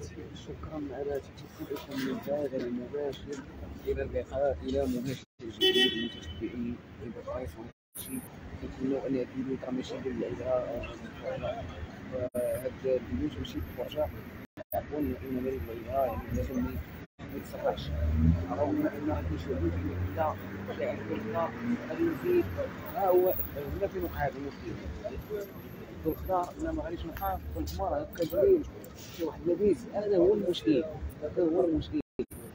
شكرا على تلك الممتاز المباشر. الى اللقاء الى مباشر جديد من تتبعي البقاء كنتمنوا ان يديروا ماشي ديال الاجراء وهاد الفيديو تمشي بفرجه عفوا انما الاجراء يعني لازم ما يتصرفش رغم ان هاد المشاهدين كاين كذا غادي يزيد ها هو هنا فين وقع هذا المشكل الخضار انا ما غاديش نوقع في الحمار هكا داير شي واحد لاباس هذا هو المشكل هذا هو المشكل.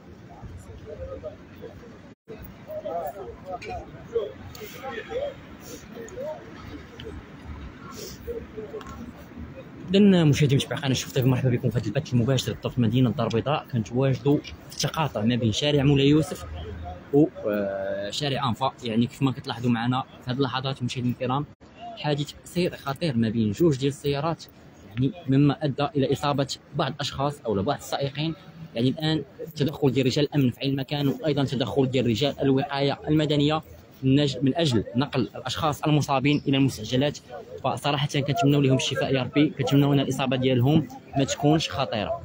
إذن مشاهدي متابعي قناة شوف طيب، مرحبا بكم في هذا البث المباشر بالضبط مدينة الدار البيضاء. كنتواجدوا في التقاطع ما بين شارع مولاي يوسف وشارع أنفا. يعني كيف ما كتلاحظوا معنا في هذه اللحظات مشاهدينا الكرام حادث سير خطير ما بين جوج ديال السيارات، يعني مما ادى الى اصابه بعض الاشخاص او بعض السائقين. يعني الان تدخل ديال رجال الامن في المكان وايضا تدخل ديال رجال الوقايه المدنيه من اجل نقل الاشخاص المصابين الى المستعجلات. فصراحه كنتمنوا لهم الشفاء يا ربي، كنتمنوا ان الاصابه ديالهم ما تكونش خطيره.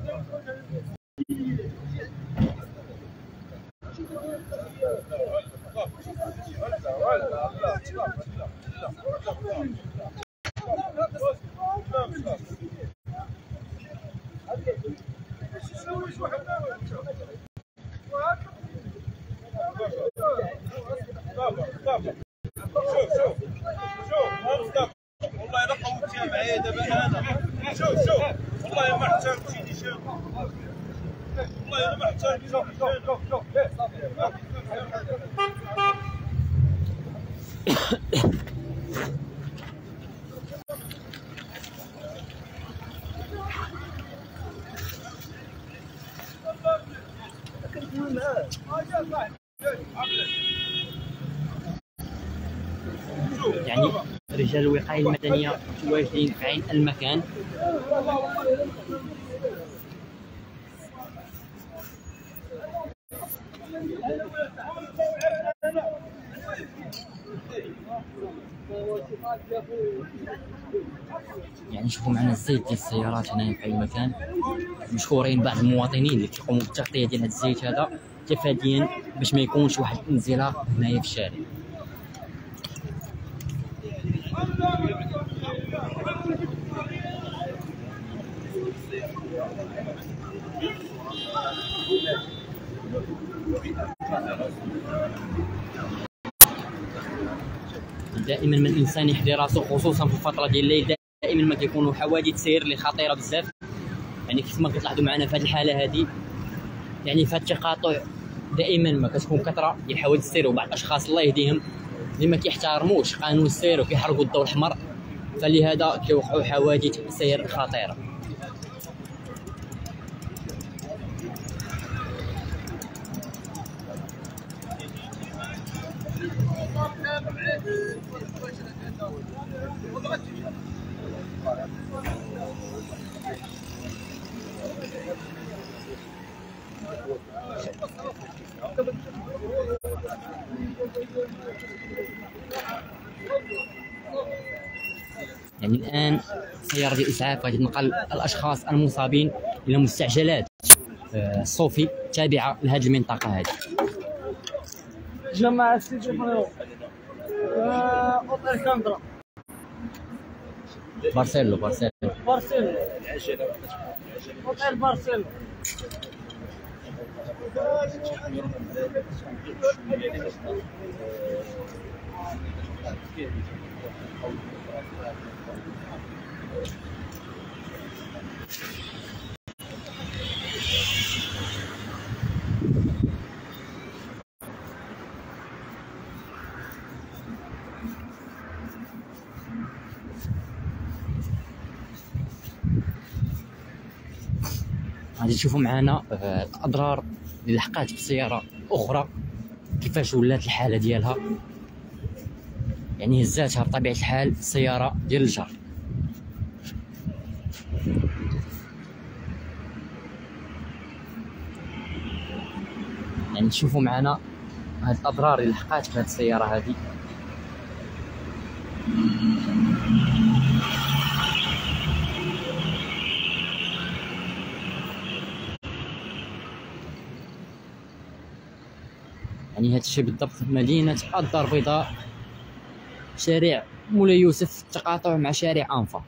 والله الا قوتيها معايا دابا انا شوف والله ما احترمتيني والله الا ما احترمتيني يعني رجال الوقايه المدنيه متواجدين في عين المكان. يعني شوفوا معنا الزيت ديال السيارات هنا في المكان، مشكورين بعض المواطنين اللي كيقوموا بالتغطيه ديال هذا الزيت هذا تفاديا باش ما يكونش واحد الانزلاق هنايا في الشارع. دائما ما الانسان يحذي راسو خصوصا في الفتره ديال الليل، دائما ما كيكونوا حوادث سير اللي خطيره بزاف. يعني كيف ما كتلاحظوا معنا في هذه الحاله هذه، يعني في هذا التقاطع دائما ما كتكون كثره ديال حوادث السير وبعض الاشخاص الله يهديهم اللي ما كيحترموش قانون السير وكيحرقوا الضوء الاحمر، فلهذا كيوقعوا حوادث سير خطيره. يعني الان سياره الاسعاف غادي تنقل الاشخاص المصابين الى مستعجلات الصوفي التابعه لهذه المنطقه هذه. جماعة سيدي فريو اوتيل كاندرا بارسيلو اوتيل بارسيلو. غادي تشوفوا معنا الاضرار اللي لحقات في سياره اخرى كيفاش ولات الحاله ديالها. يعني هزاتها بطبيعه الحال السياره ديال الجار. يعني تشوفوا معنا هاد الاضرار اللي لحقات في هاد السياره هذه. يعني هذا الشيء بالضبط مدينه الدار البيضاء، شارع مولاي يوسف تقاطع مع شارع انفا.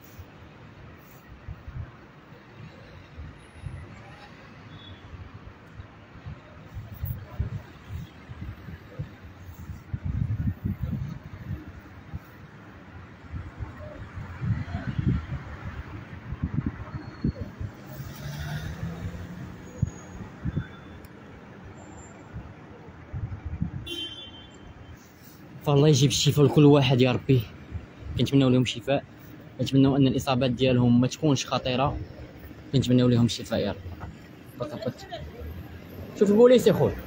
فالله يجيب الشفاء لكل واحد يا ربي، كنتمناو لهم الشفاء، كنتمناو ان الاصابات ديالهم ما تكونش خطيره، كنتمناو لهم الشفاء يا رب. فقط شوف البوليس يا خويا.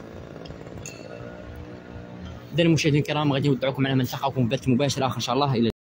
إذا المشاهدين الكرام غادي نودعكم على من نلتقاكم في بث مباشر اخر ان شاء الله. الى